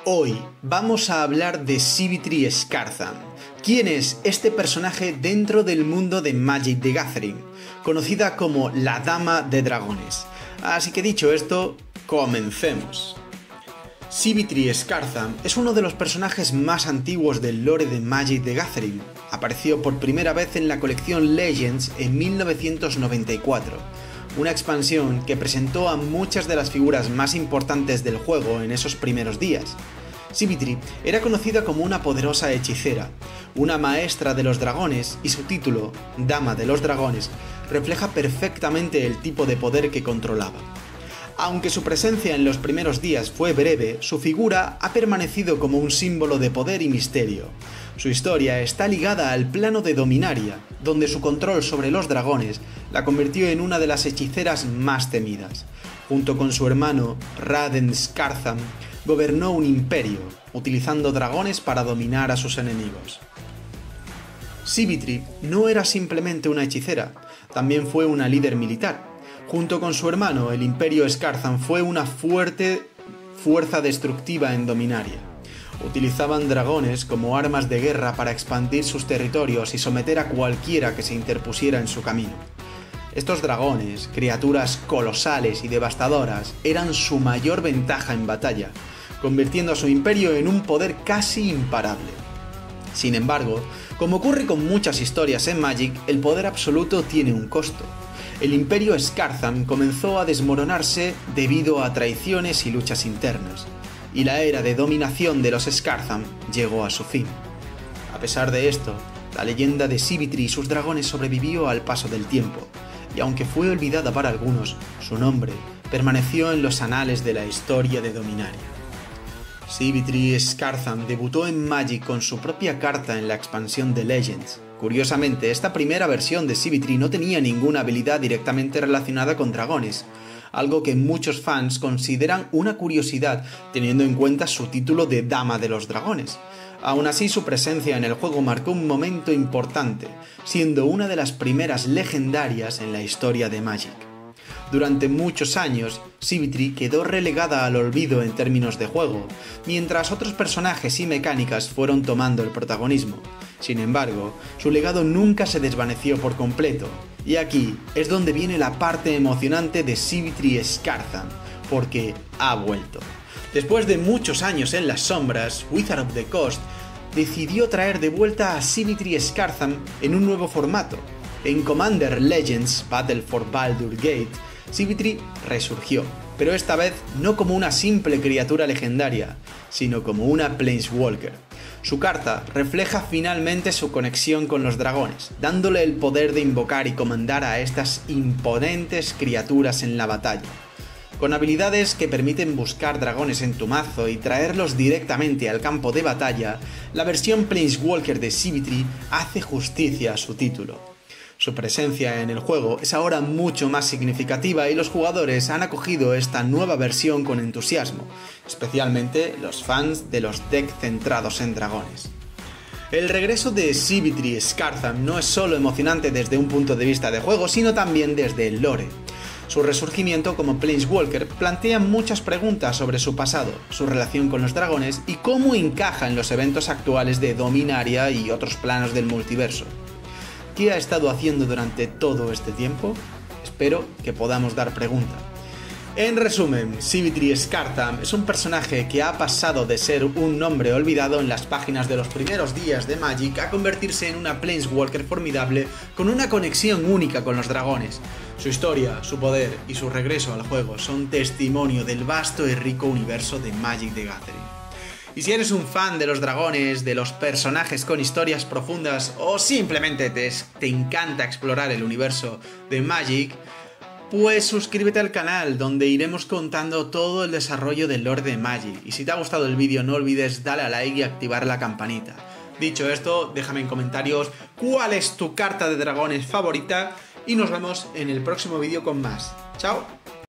Hoy vamos a hablar de Sivitri Scartham. ¿Quién es este personaje dentro del mundo de Magic the Gathering? Conocida como la Dama de Dragones. Así que dicho esto, comencemos. Sivitri Scartham es uno de los personajes más antiguos del lore de Magic the Gathering. Apareció por primera vez en la colección Legends en 1994, una expansión que presentó a muchas de las figuras más importantes del juego en esos primeros días. Sivitri era conocida como una poderosa hechicera, una maestra de los dragones, y su título, Dama de los Dragones, refleja perfectamente el tipo de poder que controlaba. Aunque su presencia en los primeros días fue breve, su figura ha permanecido como un símbolo de poder y misterio. Su historia está ligada al plano de Dominaria, donde su control sobre los dragones la convirtió en una de las hechiceras más temidas. Junto con su hermano, Raden Scartham, gobernó un imperio, utilizando dragones para dominar a sus enemigos. Sivitri no era simplemente una hechicera, también fue una líder militar. Junto con su hermano, el Imperio Scartham fue una fuerte fuerza destructiva en Dominaria. Utilizaban dragones como armas de guerra para expandir sus territorios y someter a cualquiera que se interpusiera en su camino. Estos dragones, criaturas colosales y devastadoras, eran su mayor ventaja en batalla, convirtiendo a su imperio en un poder casi imparable. Sin embargo, como ocurre con muchas historias en Magic, el poder absoluto tiene un costo. El Imperio Scartham comenzó a desmoronarse debido a traiciones y luchas internas, y la era de dominación de los Scartham llegó a su fin. A pesar de esto, la leyenda de Sivitri y sus dragones sobrevivió al paso del tiempo, y aunque fue olvidada para algunos, su nombre permaneció en los anales de la historia de Dominaria. Sivitri Scartham debutó en Magic con su propia carta en la expansión de Legends. Curiosamente, esta primera versión de Sivitri no tenía ninguna habilidad directamente relacionada con dragones, algo que muchos fans consideran una curiosidad teniendo en cuenta su título de Dama de los Dragones. Aún así, su presencia en el juego marcó un momento importante, siendo una de las primeras legendarias en la historia de Magic. Durante muchos años, Sivitri quedó relegada al olvido en términos de juego, mientras otros personajes y mecánicas fueron tomando el protagonismo. Sin embargo, su legado nunca se desvaneció por completo, y aquí es donde viene la parte emocionante de Sivitri Scartham, porque ha vuelto. Después de muchos años en las sombras, Wizard of the Coast decidió traer de vuelta a Sivitri Scartham en un nuevo formato. En Commander Legends Battle for Baldur Gate, Sivitri resurgió, pero esta vez no como una simple criatura legendaria, sino como una Planeswalker. Su carta refleja finalmente su conexión con los dragones, dándole el poder de invocar y comandar a estas imponentes criaturas en la batalla. Con habilidades que permiten buscar dragones en tu mazo y traerlos directamente al campo de batalla, la versión Planeswalker de Sivitri hace justicia a su título. Su presencia en el juego es ahora mucho más significativa y los jugadores han acogido esta nueva versión con entusiasmo, especialmente los fans de los decks centrados en dragones. El regreso de Sivitri Scartham no es solo emocionante desde un punto de vista de juego, sino también desde el lore. Su resurgimiento como Planeswalker plantea muchas preguntas sobre su pasado, su relación con los dragones y cómo encaja en los eventos actuales de Dominaria y otros planos del multiverso. ¿Qué ha estado haciendo durante todo este tiempo? Espero que podamos dar pregunta. En resumen, Sivitri Scartham es un personaje que ha pasado de ser un nombre olvidado en las páginas de los primeros días de Magic a convertirse en una Planeswalker formidable con una conexión única con los dragones. Su historia, su poder y su regreso al juego son testimonio del vasto y rico universo de Magic the Gathering. Y si eres un fan de los dragones, de los personajes con historias profundas o simplemente te encanta explorar el universo de Magic, pues suscríbete al canal donde iremos contando todo el desarrollo del lore de Magic. Y si te ha gustado el vídeo no olvides darle a like y activar la campanita. Dicho esto, déjame en comentarios cuál es tu carta de dragones favorita y nos vemos en el próximo vídeo con más. ¡Chao!